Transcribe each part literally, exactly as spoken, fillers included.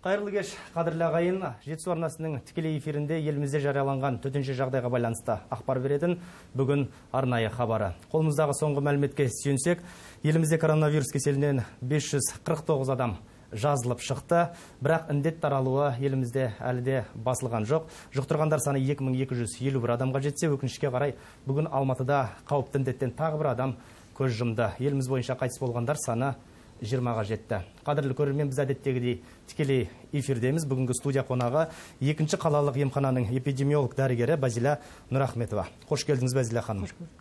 Қайырлы кеш, қадірлі ағайын. Жетісу арнасының тікелей эфирінде елімізде жарияланған төтенше жағдайға байланысты ақпар беретін бүгін арнайы хабары. Қолымыздағы соңғы мәліметке сүйенсек, елімізде коронавирус кеселінен бес жүз қырық тоғыз адам жазылып шықты, бірақ індет таралуы елімізде әлі де басылған жоқ. Жұқтырғандар саны екі мың екі жүз елу бір адамға жетсе, өкінішке қарай бүгін Алматыда қауіпті індеттен тағы бір адам көз жұмды. Еліміз бойынша қайтыс болғандар саны жиырмаға жетті. Қадірлі көрермен, біз әдеттегідей тікелей эфирдеміз. Бүгінгі студия қонағы екінші қалалық емхананың эпидемиолог дәрігері Базиля Нұрахметова. Қош келдіңіз, Базиля ханым.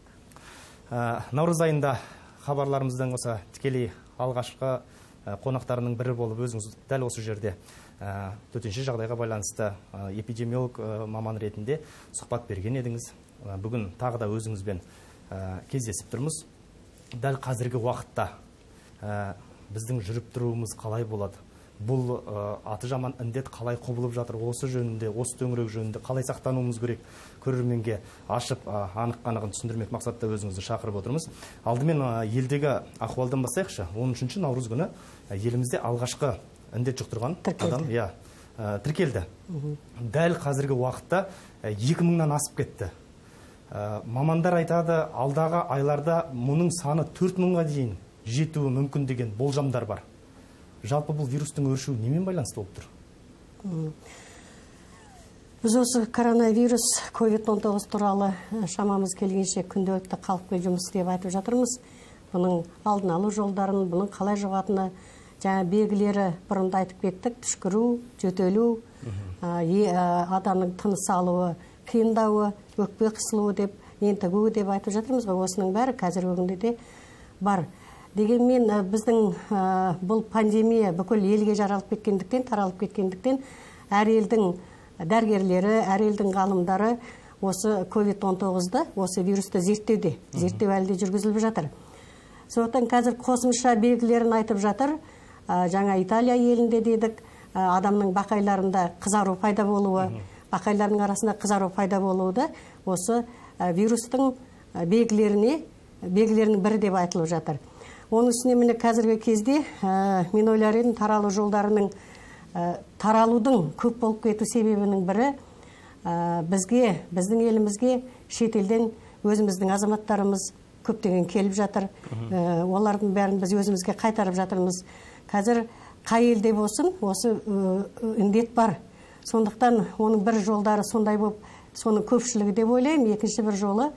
Наурыз айында хабарларымыздың осы тікелей алғашқы қонақтарының бірі болып, өзіңіз дәл осы жерде төтенше жағдайға байланысты эпидемиолог маман ретінде сұхбат берген едіңіз. Бүгін тағы да өзіңізбен кездесіп тұрмыз. Дәл қазіргі уақытта біздің жүріп тұруымыз қалай болады? Бұл аты жаман індет қалай құбылып жатыр? Осы жөнінде, осы төңірек жөнінде қалай сақтануымыз керек? Көрерменге ашып, анық-қанығын түсіндірмек мақсатта өзіңізді шақырып отырмыз. Алдымен елдегі ахуалдан бастайықшы. он үшінші наурыз күні елімізде алғашқы індет жұқтырған адам тіркелді. Дәл қазіргі уақытта екі мыңнан асып кетті. Мамандар айтады, алдағы айларда мұның саны төрт мыңға дейін жетуі мүмкін деген болжамдар бар. Жалпы бұл вирустың өршуі немен байланысты болып тұр? Біз осы коронавирус ковид он тоғыз туралы шамамыз келгенше күнделікті халықпен жұмыс істеп айтып жатырмыз. Бұның алдын алу жолдарын, бұның қалай жұғатыны, жаңа белгілері бұрында айтып кеттік: түшкіру, жөтелу, адамның тыныс алуы қиындауы, өкпе қысылуы деп, ентігуі деп айтып жатырмыз ғой. Осының бәрі қазіргі күнде де бар. Дегенмен біздің бұл пандемия бүкіл елге жаралып кеткендіктен, таралып кеткендіктен, әр елдің дәрігерлері, әр елдің ғалымдары осы ковид он тоғызды, осы вирусты зерттеуде, зерттеу әлі де жүргізіліп жатыр. Сондықтан қазір қосымша белгілерін айтып жатыр. Жаңа Италия елінде дедік, адамның бақайларында қызару пайда болуы, бақайлардың арасында қызару пайда болуы да осы вирустың белгілеріне, белгілерінің бірі деп айтылып жатыр. Оның үстіне міне қазіргі кезде мен ойлар едім, таралу жолдарының таралудың көп болып кету себебінің бірі бізге, біздің елімізге шетелден өзіміздің азаматтарымыз көптеген келіп жатыр. Олардың бәрін біз өзімізге қайтарып жатырмыз. Қазір қай елде болсын, осы індет бар. Сондықтан оның бір жолдары сондай болып, соның көпшілігі деп ойлаймын. Екінші бір жолы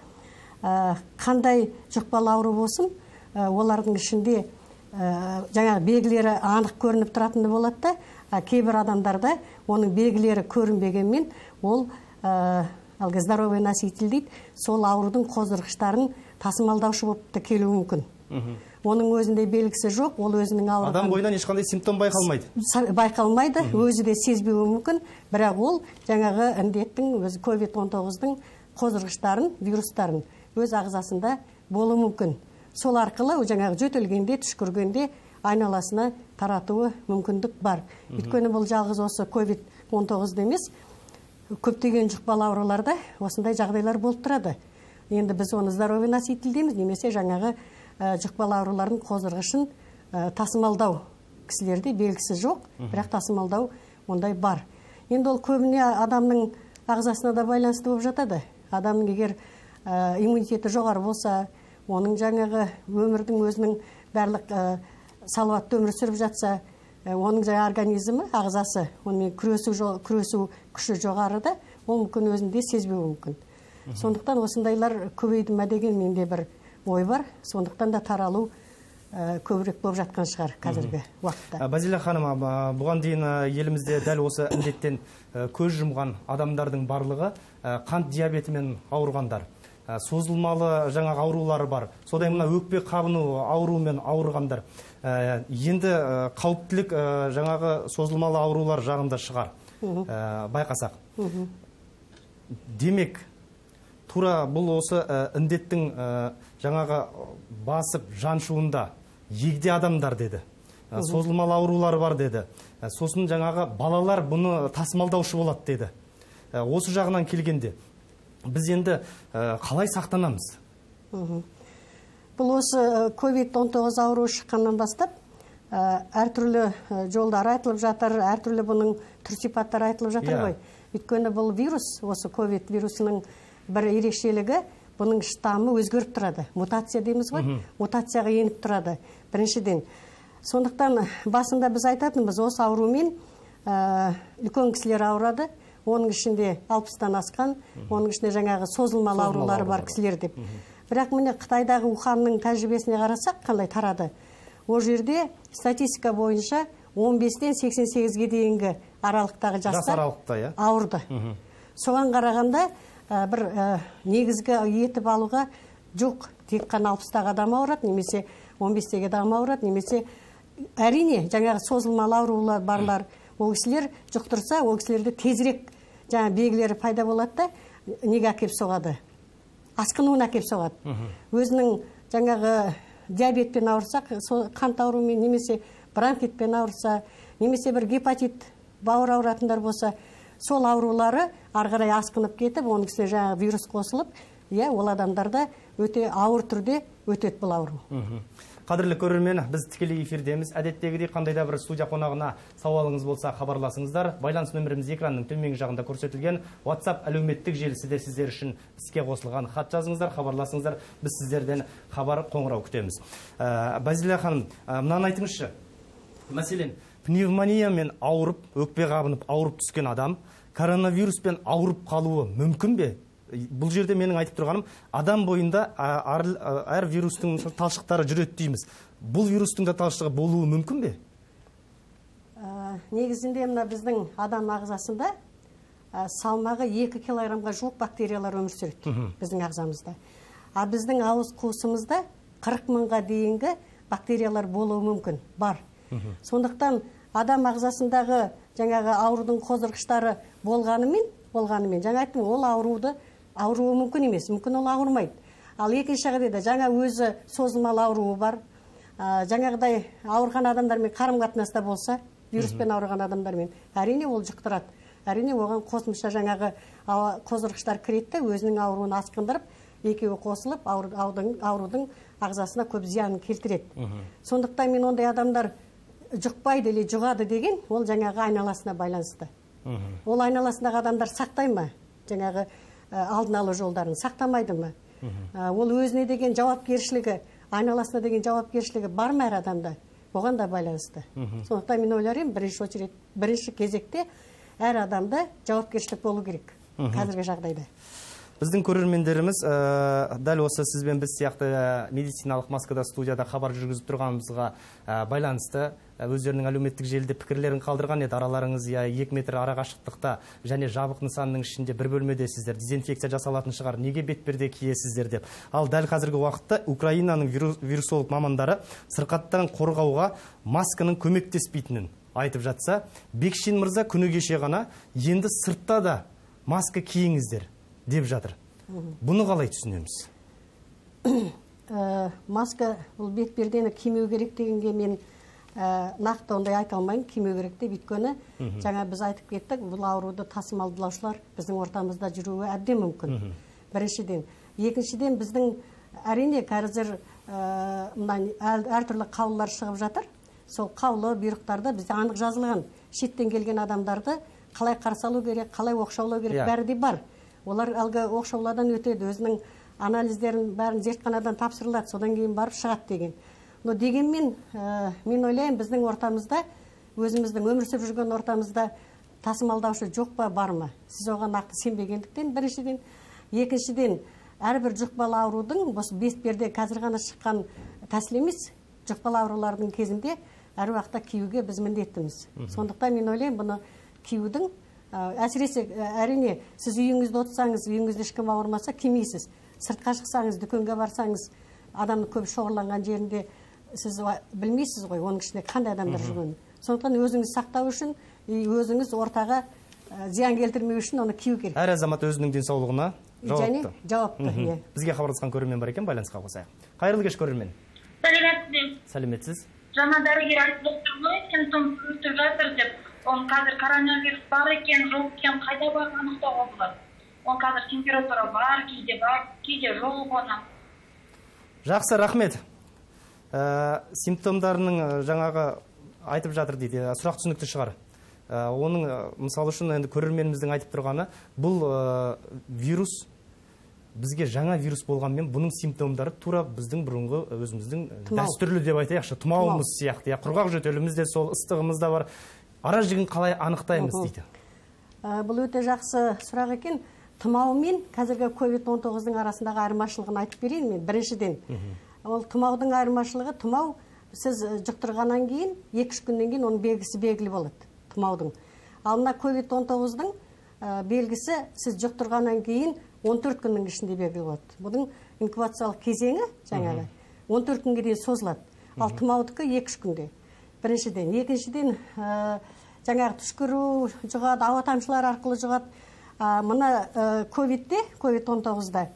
қандай жұқпалы ауру болсын, олардың ішінде жаңа белгілері анық көрініп тұратыны болады да, кейбір адамдарда оның белгілері көрінбегенмен ол әлгі здоровый носитель дейді, сол аурудың қоздырғыштарын тасымалдаушы болып та келуі мүмкін. Оның өзінде белгісі жоқ, ол өзінің ауырған. Адам бойынан ешқандай симптом байқалмайды. Байқалмайды, өзі де сезбеуі мүмкін, бірақ ол жаңағы індеттің, өзі ковид он тоғыздың қоздырғыштарын, вирустарын өз ағзасында болуы мүмкін. Сол арқылы жаңағы жөтелгенде, түшкіргенде айналасына таратуы мүмкіндік бар. Өйткені бұл жалғыз осы ковид он тоғыз емес, көптеген жұқпалы ауруларда осындай жағдайлар болып тұрады. Енді біз оны здоровый носитель дейміз, немесе жаңағы жұқпалы аурулардың қоздырғышын тасымалдау кісілерде белгісі жоқ, бірақ тасымалдау ондай бар. Енді ол көбіне адамның ағзасына да байланысты болып жатады. Адамның егер иммунитеті жоғары болса, оның жаңағы өмірдің өзінің барлық салауатты өмір сүріп жатса, оның жаңа организмі, ағзасы, онымен күресу, күресу күші жоғары да, ол мүмкін өзінде сезбеуі мүмкін. Сондықтан осындайлар көбейді ме деген менде бір ой бар. Сондықтан да таралу көбірек болып жатқан шығар қазіргі уақытта. Базиля ханым, бұған дейін елімізде дәл осы індеттен көз жұмған адамдардың барлығы қант диабетімен ауырғандар. Созылмалы жаңағы аурулары бар. Содай мына өкпе қабыну ауруымен ауырғандар. Енді қауіптілік жаңағы созылмалы аурулар жағында шығар. Байқасақ. Демек, тура бұл осы індеттің жаңағы басып жаншуында егде адамдар деді. Созылмалы аурулары бар деді. Сосын жаңағы балалар бұны тасымалдаушы болады деді. Осы жағынан келгенде біз енді қалай сақтанамыз? Бұл осы ковид он тоғыз ауруы шыққаннан бастап әртүрлі жолдар айтылып жатыр, әртүрлі бұның түр сипаттары айтылып жатыр ғой. Өйткені бұл вирус, осы ковид вирусының бір ерекшелігі, бұның штамы өзгеріп тұрады. Мутация дейміз ғой, мутацияға еніп тұрады. Біріншіден. Сондықтан басында біз айтатынбыз, осы аурумен үлкен кісілер ауырады, оның ішінде алпыстан асқан, оның ішінде жаңағы созылмалы аурулары бар кісілер деп. Бірақ міне Қытайдағы Уханның тәжірибесіне қарасақ, қандай тарады. Ол жерде статистика бойынша он бестен сексен сегізге дейінгі аралықтағы жастар ауырды. Соған қарағанда бір негізгі етіп алуға жоқ, тек қана алпыстағы адам ауырады, немесе он бестегі адам ауырады, немесе әрине жаңағы созылмалы аурулар барлар, ол кісілер жұқтырса, ол кісілерде тезірек жаңа белгілері пайда болады да, неге әкеп соғады? Асқынуына әкеп соғады. Өзінің жаңағы диабетпен ауырсақ, қант ауруымен, немесе бронхитпен ауырса, немесе бір гепатит бауыр ауыратындар болса, сол аурулары ары қарай асқынып кетіп, оның кісіне жаңағы вирус қосылып, иә, ол адамдарда өте ауыр түрде өтеді бұл ауру. Қадірлі көрермен, біз тікелей эфирдеміз. Әдеттегідей қандай да бір студия қонағына сауалыңыз болса хабарласыңыздар. Байланыс нөміріміз экранның төменгі жағында көрсетілген. WhatsApp әлеуметтік желісі де сіздер үшін іске қосылған. Хат жазыңыздар, хабарласыңыздар. Біз сіздерден хабар, қоңырау күтеміз. Базилия ханым, мынаны айтыңызшы. Мәселен, пневмониямен ауырып, өкпе қабынып ауырып түскен адам коронавируспен ауырып қалуы мүмкін бе? Бұл жерде менің айтып тұрғаным, адам бойында әр вирустың талшықтары жүреді дейміз. Бұл вирустың да талшығы болуы мүмкін бе? Негізінде мына біздің адам ағзасында салмағы екі килограммға жуық бактериялар өмір сүреді біздің ағзамызда. А біздің ауыз қуысымызда қырық мыңға дейінгі бактериялар болуы мүмкін, бар. Сондықтан адам ағзасындағы жаңағы аурудың қоздырғыштары болғанымен, болғанымен, жаңа айттым, ол ауруды ауруы мүмкін емес, мүмкін ол ауырмайды. Ал екінші жағдайда жаңа өзі созылмалы ауруы бар. Жаңағыдай ауырған адамдармен қарым-қатынаста болса, вируспен ауырған адамдармен, әрине ол жұқтырады. Әрине оған қосымша жаңағы қоздырғыштар кіреді, өзінің ауруын асқындырып, екеуі қосылып, аурудың ағзасына көп зиянын келтіреді. Сондықтан мен ондай адамдар жұқпайды или жұғады деген, ол жаңағы айналасына байланысты. Ол айналасындағы адамдар сақтай ма? Жаңағы алдын алу жолдарын сақтамайды ма? Ол өзіне деген жауапкершілігі, айналасына деген жауапкершілігі бар ма әр адамда? Оған да байланысты. Сондықтан мен ойларым, бірінші очередь, бірінші кезекте әр адамда жауапкершілік болу керек қазіргі жағдайда. Біздің көрермендеріміз дәл осы сізбен біз сияқты медициналық маскада студияда хабар жүргізіп тұрғанымызға байланысты өздерінің әлеуметтік желіде пікірлерін қалдырған еді. Араларыңыз екі метр арақашықтықта және жабық нысанның ішінде бір бөлмедесіздер, дезинфекция жасалатын шығар, неге бетперде киесіздер деп. Ал дәл қазіргі уақытта Украинаның вирусолог мамандары сырқаттан қорғауға масканың көмектеспейтінін айтып жатса, Бекшин мырза күні кеше ғана енді сыртта да маска киіңіздер деп жатыр. Бұны қалай түсінеміз? Маска, бұл бетпердені кимеу керек дегенге мен нақты ондай айта алмаймын, кимеу керек деп, өйткені жаңа біз айтып кеттік, бұл ауруды тасымалдаушылар біздің ортамызда жүруі әбден мүмкін. Біріншіден. Екіншіден, біздің әрине қазір әртүрлі қаулылар шығып жатыр. Сол қаулы бұйрықтарда бізде анық жазылған. Шеттен келген адамдарды қалай қарсы алу керек, қалай оқшаулау керек, бәрі де бар. Олар әлгі оқшауладан өтеді, өзінің анализдерін бәрін зертханадан тапсырылады, содан кейін барып шығады деген. Но дегенмен, мен ойлаймын, біздің ортамызда, өзіміздің өмір сүріп жүрген ортамызда тасымалдаушы жоқ па, бар ма? Сіз оған нақты сенбегендіктен, біріншіден. Екіншіден, әрбір жұқпалы аурудың, осы бетперде қазір ғана шыққан тәсіл емес, жұқпалы аурулардың кезінде әр уақытта киюге біз міндеттіміз. Сондықтан мен ойлаймын, бұны киюдің әсіресе, әрине, сіз үйіңізді отырсаңыз, үйіңізді ешкім ауырмаса, кимейсіз. Сыртқа шықсаңыз, дүкенге барсаңыз, адамның көп шоғырланған жерінде сіз білмейсіз ғой, оның ішінде қандай адамдар жүргенін. Сондықтан өзіңіз сақтау үшін, өзіңіз ортаға зиян келтірмеу үшін оны кию керек. Әр азамат өзінің денсаулығына жауапты. Жауапты. Бізге хабарласқан көрермен бар екен, байланысқа қосайық. Қайырлы кеш, көрермен. Сәлеметсіз. Сәлеметсіз. Жаңа дәрігер айтып отыр ғой, симптом өтіп жатыр деп. Он қазір коронавирус бар екен, жоқ екен, қайда барып анықтауға болады. Он қазір температура бар, кейде бар, кейде жоқ оны. Жақсы, рахмет. симптомдарының жаңағы айтып жатыр дейді, сұрақ түсінікті шығар. Оның мысалы үшін енді көрерменіміздің айтып тұрғаны, бұл вирус бізге жаңа вирус болғанмен, бұның симптомдары тура біздің бұрынғы өзіміздің дәстүрлі деп айтайықшы, тұмауымыз сияқты, құрғақ жөтеліміз де сол, ыстығымыз да бар. Ара жігін қалай анықтаймыз дейді. Бұл өте жақсы сұрақ екен. Тұмау мен қазіргі ковид он тоғыздың арасындағы айырмашылығын айтып берейін мен. Біріншіден, ол тұмаудың айырмашылығы, тұмау сіз жұқтырғаннан кейін, екі-үш күннен кейін оның белгісі белгілі болады, тұмаудың. Ал мына ковид он тоғыздың белгісі сіз жұқтырғаннан кейін он төрт күннің ішінде белгілі болады. Бұның инкубациялық кезеңі жаңағы он төрт күнге дейін созылады. Ал тұмаудікі екі-үш күнде. Біріншіден, екіншіден, жаңағы түшкіру жұғады, ауа тамшылар арқылы жұғады. Мына ковидте, ковид он тоғызда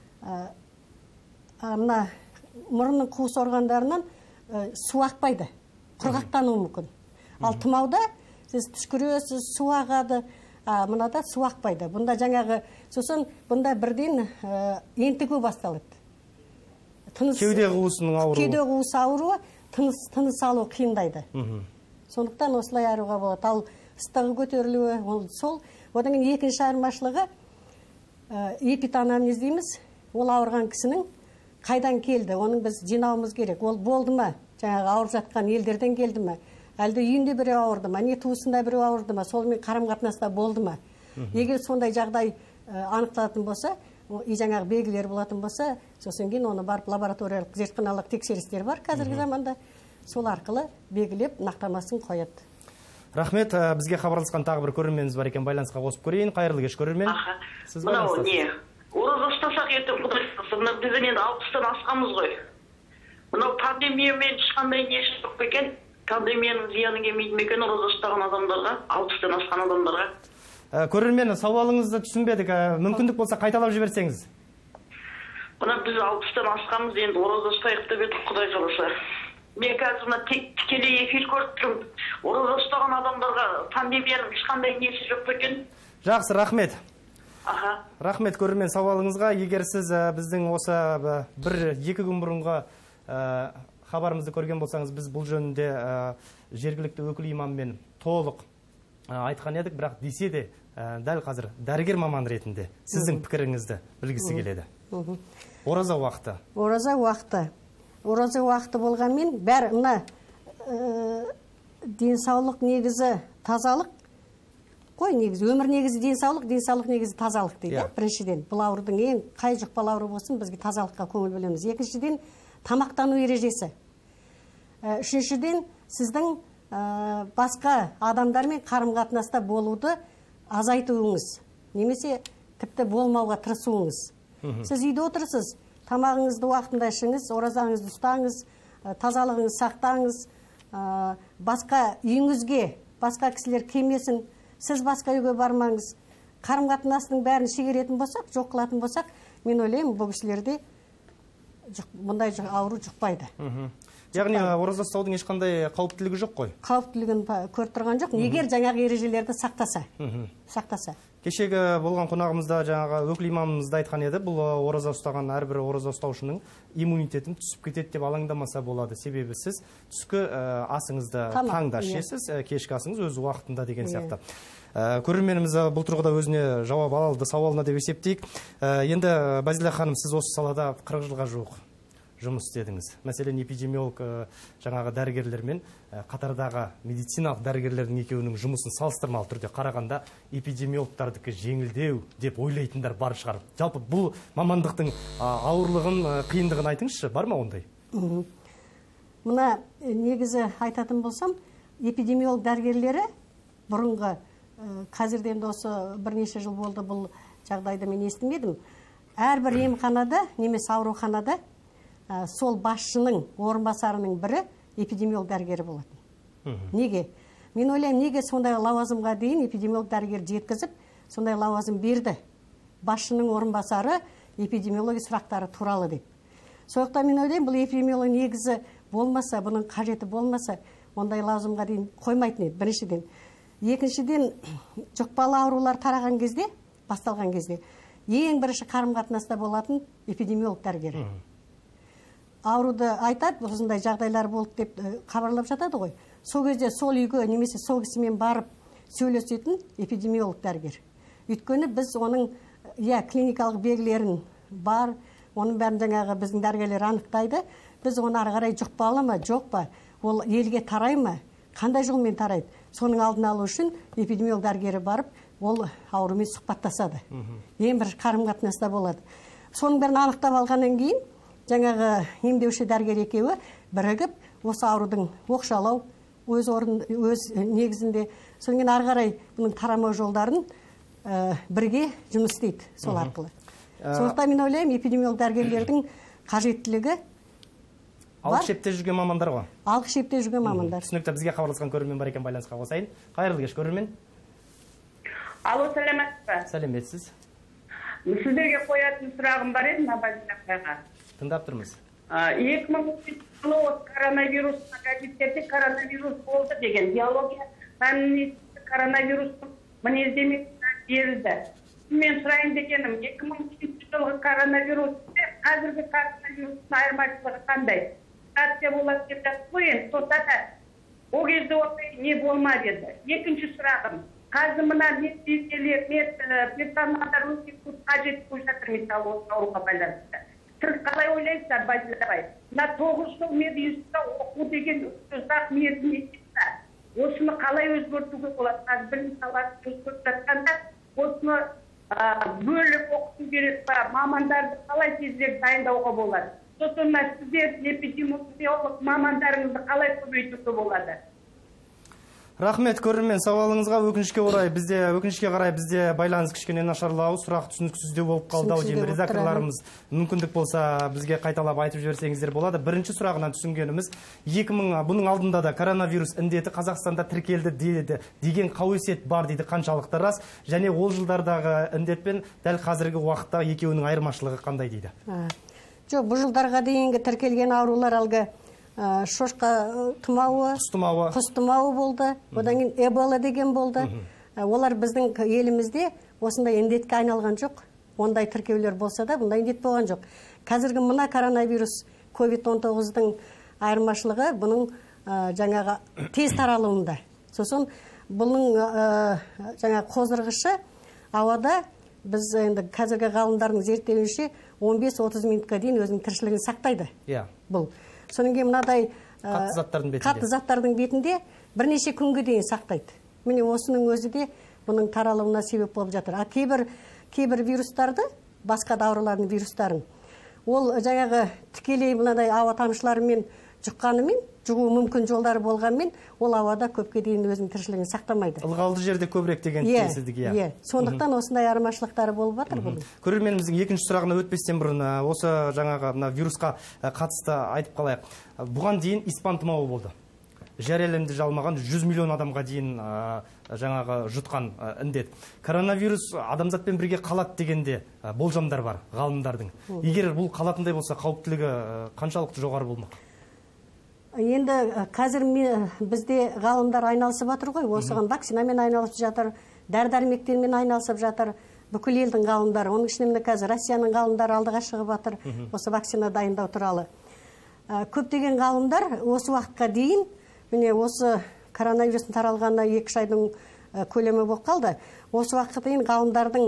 мына мұрынның қуыс органдарынан су ақпайды, құрғақтануы мүмкін. Ал тұмауда сіз түшкіресіз, су ағады, мынада су ақпайды. Бұнда жаңағы, сосын бұнда бірден ентігу басталады. Кеуде қуысының ауруы. Кеуде қуысы ауруы, тыныс алу қиындайды. Сондықтан осылай аруға болады. Ал ыстығы көтерілуі, сол. Одан кейін екінші айырмашылығы эпитанамнез дейміз. Ол ауырған кісінің қайдан келді, оның біз жинауымыз керек. Ол болды ма, жаңағы ауырып жатқан елдерден келді ма, әлде үйінде біреу ауырды ма, не туысында біреу ауырды ма, солмен қарым-қатынаста болды ма. Егер сондай жағдай анықталатын болса, и жаңағы белгілер болатын болса, сосын кейін оны барып лабораториялық зертханалық тексерістер бар қазіргі заманда, сол арқылы белгілеп нақтамасын қояды. Рахмет, бізге хабарласқан тағы бір көрерменіміз бар екен, байланысқа қосып көрейін. Қайырлы кеш, көрермен. Мынау не? Ораза ұстасақ ертең Құдай сақтасын. Мына біз енді алпыстан асқанбыз ғой. Мынау пандемиямен ешқандай несі жоқ екен. Пандемияның зияны келмейді ме екен ораза ұстаған адамдарға, алпыстан асқан адамдарға? Көрермен, сауалыңызды түсінбедік. Мүмкіндік болса қайталап жіберсеңіз. Мына біз алпыстан асқанбыз, енді ораза ұстайық деп едік, Құдай қаласа. Мен қазір мына тікелей эфир көріп тұрмын. Ораза ұстаған адамдарға пандемияның ешқандай несі жоқ екен. Жақсы, рахмет. Аха. Рахмет көрермен сауалыңызға. Егер сіз біздің осы бір-екі күн бұрынғы хабарымызды көрген болсаңыз, біз бұл жөнінде жергілікті өкіл имаммен толық айтқан едік, бірақ десе де дәл қазір дәрігер маман ретінде сіздің пікіріңізді білгісі келеді. Ораза уақыты. Ораза уақыты. Ораза уақыты болғанмен, бәр мына денсаулық негізі тазалық қой, негізі өмір негізі денсаулық, денсаулық негізі тазалық дейді. Біріншіден, бұл аурудың ең қай жұқпалы ауру болсын, бізге тазалыққа көңіл бөлеміз. Екіншіден, тамақтану ережесі. Үшіншіден, сіздің басқа адамдармен қарым-қатынаста болуды азайтуыңыз, немесе тіпті болмауға тырысуыңыз. Сіз үйде отырсыз, тамағыңызды уақытында ішіңіз, оразаңызды ұстаңыз, тазалығыңызды сақтаңыз, басқа үйіңізге басқа кісілер келмесін, сіз басқа үйге бармаңыз. Қарым-қатынастың бәрін шегеретін болсақ, жоқ қылатын болсақ, мен ойлаймын, бұл кісілерде бұндай ауру жұқпайды. Яғни ораза ұстаудың ешқандай қауіптілігі жоқ қой? Қауіптілігін көріп тұрған жоқ, егер жаңағы ережелерді сақтаса. Сақтаса. Кешегі болған қонағымызда жаңағы өкіл имамымызда айтқан еді, бұл ораза ұстаған әрбір ораза ұстаушының иммунитетін түсіп кетеді деп алаңдамаса болады. Себебі сіз түскі асыңызды таңда ішесіз, кешкі асыңыз өз уақытында деген сияқты. Көрерменіміз бұл тұрғыда өзіне жауап алды сауалына деп есептейік. Енді Базила ханым, сіз осы салада қырық жылға жуық жұмыс істедіңіз. Мәселен, эпидемиолог жаңағы дәрігерлермен қатардағы медициналық дәрігерлердің екеуінің жұмысын салыстырмалы түрде қарағанда эпидемиологтардікі жеңілдеу деп ойлайтындар бар шығар. Жалпы бұл мамандықтың ауырлығын, қиындығын айтыңызшы, бар ма ондай? Мына негізі айтатын болсам, эпидемиолог дәрігерлері бұрынғы, қазірден осы бірнеше жыл болды бұл жағдайды мен естімедім. Әрбір емханада, немесе ауруханада сол басшының орынбасарының бірі эпидемиолог дәрігері болатын. Неге? Мен ойлаймын, неге сондай лауазымға дейін эпидемиолог дәрігер жеткізіп, сондай лауазым берді. Басшының орынбасары эпидемиология сұрақтары туралы деп. Сондықтан мен ойлаймын, бұл эпидемиолог негізі болмаса, бұның қажеті болмаса, ондай лауазымға дейін қоймайтын еді, біріншіден. Екіншіден, жұқпалы аурулар тараған кезде, басталған кезде, ең бірінші қарым-қатынаста болатын эпидемиолог дәрігері. ауруды айтады, осындай жағдайлар болды деп хабарлап жатады ғой. Сол кезде сол үйге немесе сол кісімен барып сөйлесетін эпидемиолог дәрігер. Өйткені біз оның я клиникалық белгілерін бар, оның бәрін жаңағы біздің дәрігерлер анықтайды. Біз оны ары қарай жұқпалы ма, жоқ па, ол елге тарай ма, қандай жолмен тарайды. Соның алдын алу үшін эпидемиолог дәрігері барып, ол аурумен сұхбаттасады. Ең бір қарым-қатынаста болады. Соның бәрін анықтап алғаннан кейін, жаңағы емдеуші дәрігер екеуі бірігіп, осы аурудың оқшалау өз орын, өз негізінде, содан кейін ары қарай бұның тарамау жолдарын бірге жұмыс істейді сол арқылы. Сондықтан мен ойлаймын, эпидемиолог дәрігерлердің қажеттілігі алғы шепте жүрген мамандар ғой. Алғы шепте жүрген мамандар. Түсінікті, бізге хабарласқан көрермен бар екен, байланысқа қосайын. Қайырлы кеш, көрермен. Алло, сәлеметсіз бе? Сәлеметсіз. Сіздерге қоятын сұрағым бар еді, Набазина апайға. Тыңдап тұрмыз. екі мың он жетінші жылы коронавирус газеттерде коронавирус болды деген биология пәнінен коронавирустың мінездемесі берілді. Мен сұрайын дегенім, екі мың он жетінші жылғы коронавирус қазіргі коронавирустың айырмашылығы қандай? Сәтте болады деп жатыр ғой енді, сонда да ол кезде ондай не болмады еді. Екінші сұрағым, қазір мына медбикелер, персоналдар өте көп қажет болып жатыр, мысалы осы ауруға байланысты. Сіз қалай ойлайсыздар, Базила апай? Мына тоғыз жыл мединститутта оқу деген ұзақ мерзім етсе, осыны қалай өзгертуге болады? Қазір білім саласын өзгертіп жатқанда, осыны бөліп оқыту керек па, мамандарды қалай тезірек дайындауға болады? Сосын сіздер эпидемиолог мамандарыңызды қалай көбейтуге болады? Рахмет, көрермен, сауалыңызға өкінішке орай бізде өкінішке қарай бізде байланыс кішкене нашарлау, сұрақ түсініксіздеу болып қалды ау деймін. Редакторларымыз мүмкіндік болса бізге қайталап айтып жіберсеңіздер болады. Бірінші сұрағынан түсінгеніміз, екі мың бұның алдында да коронавирус індеті Қазақстанда тіркелді деді деген қауесет бар дейді, қаншалықты рас, және ол жылдардағы індетпен дәл қазіргі уақытта екеуінің айырмашылығы қандай дейді? Жоқ, бұл жылдарға дейінгі тіркелген аурулар алғы шошқа тұмауы, құс тұмауы болды, одан кейін эбола деген болды. Олар біздің елімізде осындай індетке айналған жоқ. Ондай тіркеулер болса да, бұндай індет болған жоқ. Қазіргі мына коронавирус ковид он тоғыздың айырмашылығы бұның жаңағы тез таралуында. Сосын бұның жаңа қоздырғышы ауада біз енді қазіргі ғалымдардың зерттеуінше он бес отыз минутқа дейін өзінің тіршілігін сақтайды. Бұл содан кейін мынадай қатты заттардың бетінде бірнеше күнге дейін сақтайды. Міне осының өзі де бұның таралуына себеп болып жатыр. А кейбір кейбір вирустарды, басқа да аурулардың вирустарын, ол жаңағы тікелей мынадай ауа тамшыларымен жұққанымен, жұғу мүмкін жолдары болғанмен, ол ауада көпке дейін өзінің тіршілігін сақтамайды. Ылғалды жерде көбірек деген теңсіздік, иә. Сондықтан осындай айырмашылықтары болып жатыр бұл. Көрерменіміздің екінші сұрағына өтпестен бұрын осы жаңағы мына вирусқа қатысты айтып қалайық. Бұған дейін испан тұмауы болды. Жарияланды жалмаған жүз миллион адамға дейін жаңағы жұтқан індет. Коронавирус адамзатпен бірге қалады дегенде болжамдар бар ғалымдардың. Егер бұл қалатындай болса, қауіптілігі қаншалықты жоғары болмақ? Енді қазір бізде ғалымдар айналысып жатыр ғой, осыған вакцинамен айналысып жатыр, дәрі-дәрмектермен айналысып жатыр, бүкіл елдің ғалымдары. Оның ішінде қазір Россияның ғалымдары алдыға шығып жатыр, осы вакцина дайындау туралы. Көптеген ғалымдар осы уақытқа дейін, міне осы коронавирустың таралғанына екі айдың көлемі болып қалды. Осы уақытқа дейін ғалымдардың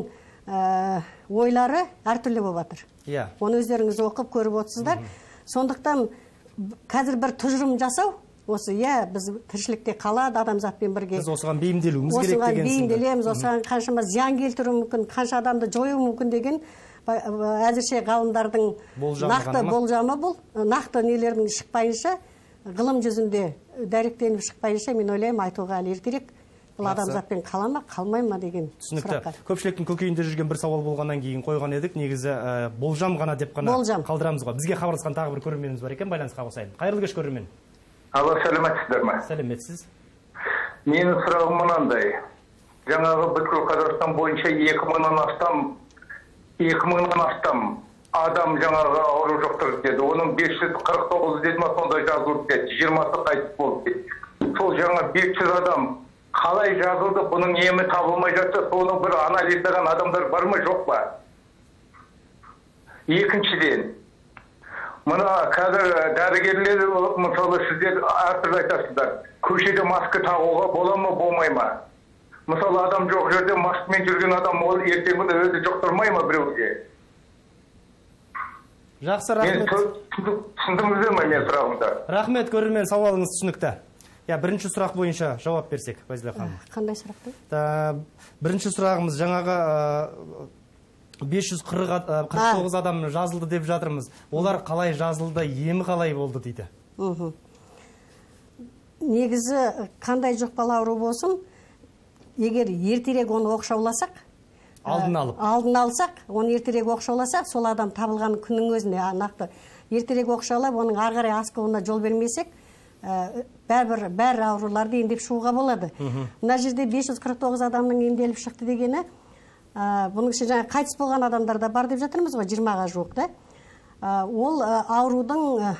ойлары әртүрлі болып жатыр. Оны өздеріңіз оқып көріп отырсыздар. Сондықтан қазір бір тұжырым жасау, осы, иә, біз тіршілікте қалады адамзатпен бірге. Біз осыған бейімделуіміз керек деген Осыған бейімделеміз, осыған қаншама зиян келтіру мүмкін, қанша адамды жою мүмкін деген әзірше ғалымдардың нақты болжамы бұл. Нақты нелердің шықпайынша, ғылым жүзінде дәректеніп шықпайынша, мен ойлаймын, айтуға әлі ертерек. Бұл адамзатпен қала ма, қалмай ма деген сұраққа. Көпшіліктің көкейінде жүрген бір сауал болғаннан кейін қойған едік, негізі болжам ғана деп қана қалдырамыз ғой. Бізге хабарласқан тағы бір көрерменіміз бар екен, байланысқа қосайын. Қайырлы кеш, көрермен. Алло, сәлеметсіздер ме? Сәлеметсіз. Менің сұрағым мынандай. Жаңағы бүткіл Қазақстан бойынша екі мыңнан астам екі мыңнан астам адам жаңағы ауру жұқтырды деді. Оның бес жүз қырық тоғыз деді ма, сондай жазылып деді. жиырмасы қайтыс болды деді. Сол жаңа бес жүз адам қалай жазылды, бұның емі табылмай жатса, соны бір анализдаған адамдар бар ма, жоқ па? Екіншіден, Мына қазір дәрігерлер, мысалы сіздер әртүрлі айтасыздар. Көшеде маска тағуға бола ма, болмай ма? Мысалы адам жоқ жерде маскамен жүрген адам ол ертең күні өзі жұқтырмай ма біреуге? Жақсы, рахмет. Түсіндіңіздер ме мен сұрағымды? Рахмет, көрермен, сауалыңыз түсінікті. Я бірінші сұрақ бойынша жауап берсек, Базила ханым. Қандай сұрақты? Бірінші сұрағымыз жаңағы бес жүз қырық тоғыз адам жазылды деп жатырмыз. Олар қалай жазылды, емі қалай болды дейді. Негізі қандай жұқпалы ауру болсын, егер ертерек оны оқшауласақ, алдын алып, алдын алсақ, оны ертерек оқшауласақ, сол адам табылған күннің өзіне нақты ертерек оқшаулап, оның ары қарай асқынуына жол бермесек, бәрі бәр ауруларды емдеп шығуға болады. Мына жерде бес жүз қырық тоғыз адамның емделіп шықты дегені, бұның ішінде жаңа қайтыс болған адамдар да бар деп жатырмыз ғой, жиырмаға жуық да. Ол аурудың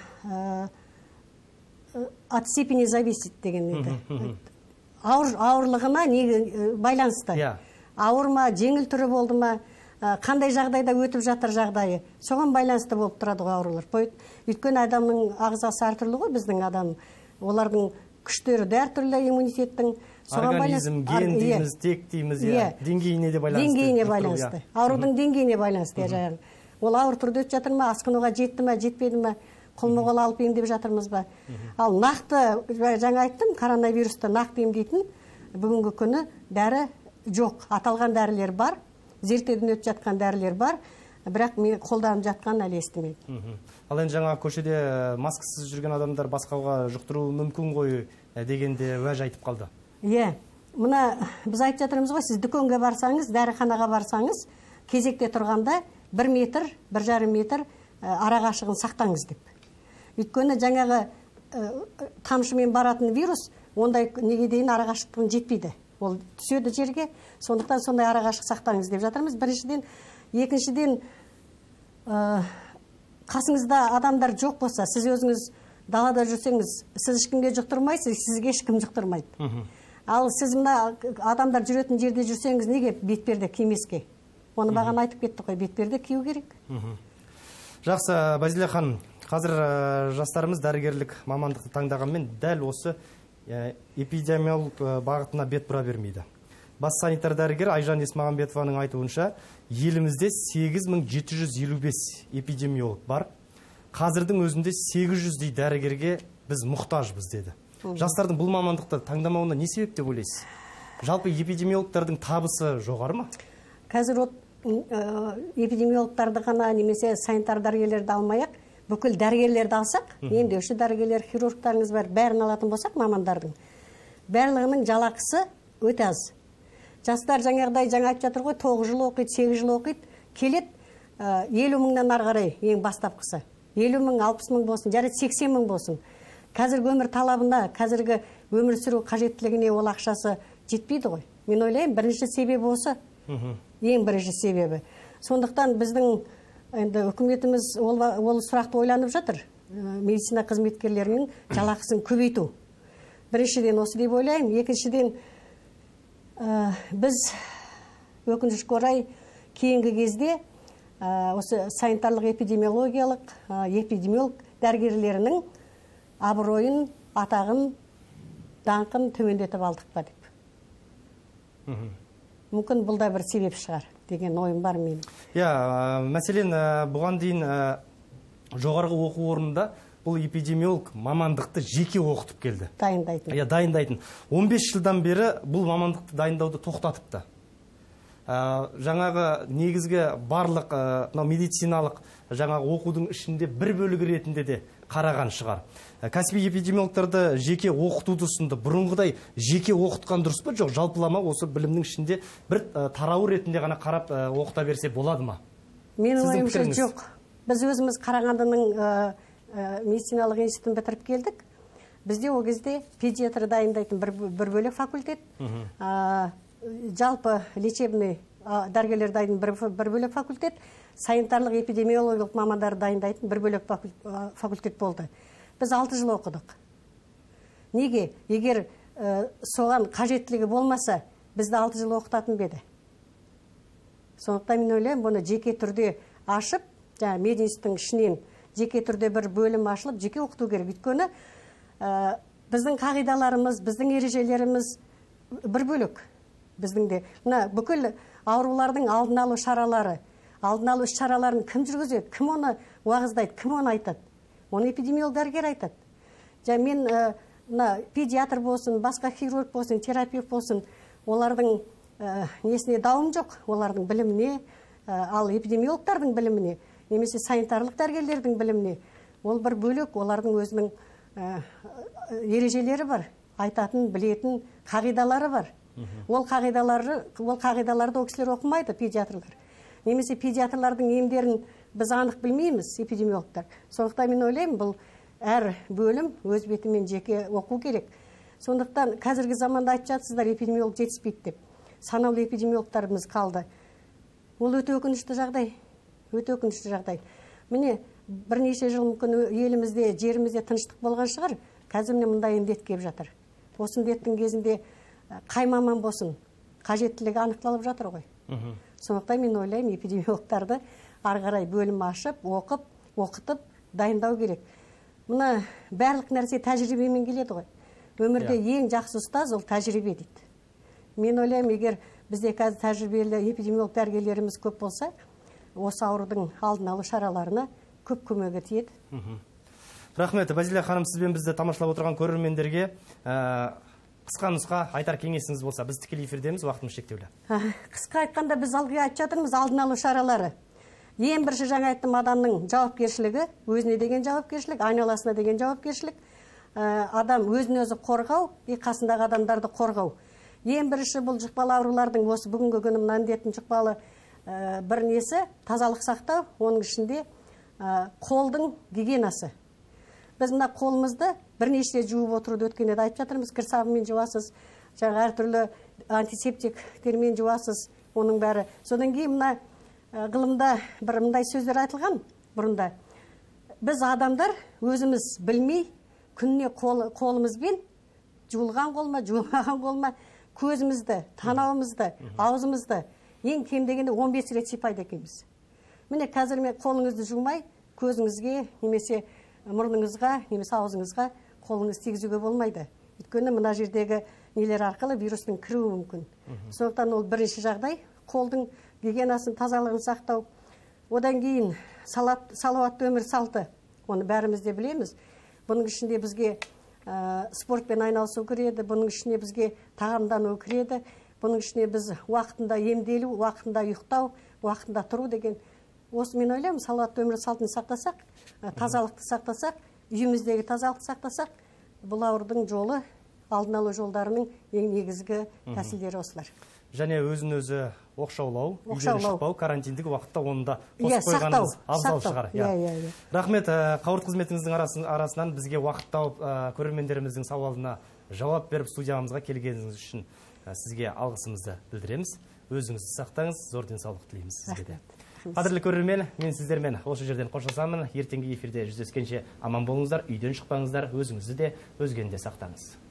от степени зависит деген еді. Ауырлығына байланысты. Ауыр ма, жеңіл түрі болды ма, қандай жағдайда өтіп жатыр жағдайы, соған байланысты болып тұрады ғой аурулар. Өйткені адамның ағзасы әртүрлі ғой, біздің адам. Олардың күштері де әртүрлі, иммунитеттің. Организм, ген дейміз, тек дейміз, деңгейіне де байланысты. Деңгейіне байланысты. Аурудың деңгейіне байланысты. Ол ауыр түрде өтіп жатыр ма, асқынуға жетті ма, жетпеді ма, қолма-қол алып емдеп жатырмыз ба. Ал нақты, жаңа айттым, коронавирусты нақты емдейтін бүгінгі күні дәрі жоқ. Аталған дәрілер бар, зерттеуден өтіп жатқан дәрілер бар, бірақ мен қолданып жатқан әлі естімеймін. Ал енді жаңа көшеде маскасыз жүрген адамдар басқаға жұқтыруы мүмкін ғой дегенде уәж айтып қалды. Иә, мына біз айтып жатырмыз ғой, сіз дүкенге барсаңыз, дәріханаға барсаңыз, кезекте тұрғанда бір метр, бір жарым метр арақашығын сақтаңыз деп. Өйткені жаңағы тамшымен баратын вирус, ондай неге дейін арақашықтығын жетпейді. Ол түседі жерге, сондықтан сондай арақашық сақтаңыз деп жатырмыз. Біріншіден, екіншіден, қасыңызда адамдар жоқ болса, сіз өзіңіз далада жүрсеңіз, сіз ешкімге жұқтырмайсыз, сізге ешкім жұқтырмайды. Ал сіз мына адамдар жүретін жерде жүрсеңіз, неге бетперде кимеске? Оны маған айтып кетті ғой, бетперде кию керек. Жақсы, Базила ханым, қазір жастарымыз дәрігерлік мамандықты таңдағанмен дәл осы эпидемиолог бағытына бет бұра бермейді. Бас санитар дәрігер Айжан Есмағамбетованың айтуынша, елімізде сегіз мың жеті жүз елу бес эпидемиолог бар. Қазірдің өзінде сегіз жүздей дәрігерге біз мұқтажбыз деді. Жастардың бұл мамандықты таңдамауына не себеп деп ойлайсыз? Жалпы эпидемиологтардың табысы жоғары ма? Қазір эпидемиологтарды ғана немесе санитар дәрігерлерді алмайық, бүкіл дәрігерлерді алсақ, емдеуші дәрігерлер, хирургтарыңыз бар, бәрін алатын болсақ мамандардың, барлығының жалақысы өте аз. Жастар жаңағыдай жаңа айтып жатыр ғой, тоғыз жыл оқиды, сегіз жыл оқиды, келеді, елу мыңнан ары қарай ең бастапқысы. елу мың, алпыс мың болсын, жарайды сексен мың болсын. Қазіргі өмір талабына, қазіргі өмір сүру қажеттілігіне ол ақшасы жетпейді ғой. Мен ойлаймын, бірінші себебі осы. Ең бірінші себебі. Сондықтан біздің енді үкіметіміз ол сұрақты ойланып жатыр. Медицина қызметкерлерінің жалақысын көбейту. Біріншіден осы деп ойлаймын. Екіншіден біз өкінішке орай кейінгі кезде осы санитарлық эпидемиологиялық эпидемиолог дәрігерлерінің абыройын, атағын, даңқын төмендетіп алдық па деп. Мүмкін бұл да бір себеп шығар деген ойым бар менің. Иә, мәселен бұған дейін жоғарғы оқу орнында бұл эпидемиолог мамандықты жеке оқытып келді. Дайындайтын. Иә, дайындайтын. он бес жылдан бері бұл мамандықты дайындауды тоқтатыпты. Жаңағы негізгі барлық медициналық жаңағы оқудың ішінде бір бөлігі ретінде де қараған шығар. Кәсіби эпидемиологтарды жеке оқытуды ұсынды. Бұрынғыдай жеке оқытқан дұрыс па, жоқ, жалпылама осы білімнің ішінде бір тарауы ретінде ғана қарап оқыта берсе болады ма? Менің ойымша жоқ. Біз өзіміз Қарағандының медициналық институтын бітіріп келдік. Бізде ол кезде педиатр дайындайтын бір бөлек факультет, жалпы лечебный дәрігерлер дайындайтын бір бөлек факультет, санитарлық эпидемиологиялық мамандар дайындайтын бір бөлек факультет болды. Біз алты жыл оқыдық. Неге? Егер соған қажеттілігі болмаса, бізді алты жыл оқытатын беді. Сондықтан мен ойлаймын, бұны жеке түрде ашып, мединституттың ішінен жеке түрде бір бөлім ашылып, жеке оқыту керек. Өйткені біздің қағидаларымыз, біздің ережелеріміз бір бөлек. Біздің де мына бүкіл аурулардың алдын алу шаралары, алдын алу шараларын кім жүргізеді, кім оны уағыздайды, кім оны айтады? Оны эпидемиолог дәрігер айтады. Және мен мына педиатр болсын, басқа хирург болсын, терапевт болсын, олардың несіне дауым жоқ, олардың біліміне, ал эпидемиологтардың біліміне, немесе санитарлық дәрігерлердің біліміне, ол бір бөлек, олардың өзінің ережелері бар, айтатын, білетін қағидалары бар. Ол қағидаларды, ол қағидаларды ол кісілер оқымайды, педиатрлар. Немесе педиатрлардың емдерін біз анық білмейміз, эпидемиологтар. Сондықтан мен ойлаймын, бұл әр бөлім өз бетімен жеке оқу керек. Сондықтан қазіргі заманда айтып жатсыздар, эпидемиолог жетіспейді деп. Санаулы эпидемиологтарымыз қалды. Ол өте өкінішті жағдай. Өте өкінішті жағдай. Міне, бірнеше жыл мүмкін елімізде, жерімізде тыныштық болған шығар, қазір міне мұндай індет келіп жатыр. Осы індеттің кезінде қай маман болсын, қажеттілігі анықталып жатыр ғой. Сондықтан мен ойлаймын, эпидемиологтарды ары қарай бөлім ашып, оқып, оқытып, дайындау керек. Мына барлық нәрсе тәжірибемен келеді ғой. Өмірде ең жақсы ұстаз ол тәжірибе дейді. Мен ойлаймын, егер бізде қазір тәжірибелі эпидемиолог дәрігерлеріміз көп болса, осы аурудың алдын алу шараларына көп көмегі тиеді. Рахмет, Базилия ханым, сізбен бізді тамашалап отырған көрермендерге қысқа нұсқа айтар кеңесіңіз болса, біз тікелей эфирдеміз, уақытымыз шектеулі. Қысқа айтқанда біз алға айтып жатырмыз, алдын алу шаралары. Ең бірінші жаңа айттым, адамның жауапкершілігі, өзіне деген жауапкершілік, айналасына деген жауапкершілік, адам өзін өзі қорғау, қасындағы адамдарды қорғау. Ең бірінші бұл жұқпалы аурулардың осы бүгінгі күні мына індеттің жұқпалы бір несі тазалық сақтау, оның ішінде қолдың гигиенасы. Біз мына қолымызды бірнеше жуып отыруды өткен еді айтып жатырмыз, кір сабынмен жуасыз, жаңа әртүрлі антисептиктермен жуасыз, оның бәрі. Содан кейін мына ғылымда бір мындай сөздер айтылған бұрында. Біз адамдар өзіміз білмей күніне қолымызбен жуылған қолма, жуылмаған қолма көзімізді, танауымызды, аузымызды ең кем дегенде он бес рет сипайды екенбіз. Міне қазір мен қолыңызды жумай, көзіңізге немесе мұрныңызға, немесе аузыңызға қолыңыз тигізуге болмайды. Өйткені мына жердегі нелер арқылы вирустың кіруі мүмкін. Сондықтан ол бірінші жағдай, қолдың гигиенасын, тазалығын сақтау. Одан кейін салауатты өмір салты. Оны бәріміз де білеміз. Бұның ішінде бізге спортпен айналысу кіреді, бұның ішіне бізге тағамдану кіреді, бұның ішіне біз уақытында емделу, уақытында ұйықтау, уақытында тұру деген. Осы мен ойлаймын, салауатты өмір салтын сақтасақ, тазалықты сақтасақ, үйіміздегі тазалықты сақтасақ, бұл аурудың жолы, алдын алу жолдарының ең негізгі тәсілдері осылар. Және өзін өзі оқшаулау, үйден шықпау, карантиндік уақытта оны да қосып қойғанымыз абзал шығар. Рахмет, қауырт қызметіңіздің арасынан бізге уақыт тауып көрермендеріміздің сауалына жауап беріп студиямызға келгеніңіз үшін сізге алғысымызды білдіреміз. Өзіңізді сақтаңыз, зор денсаулық тілейміз сізге де. Қадірлі көрермен, мен сіздермен осы жерден қоштасамын. Ертеңгі эфирде жүздескенше аман болыңыздар, үйден шықпаңыздар, өзіңізді де, өзгені де сақтаңыз.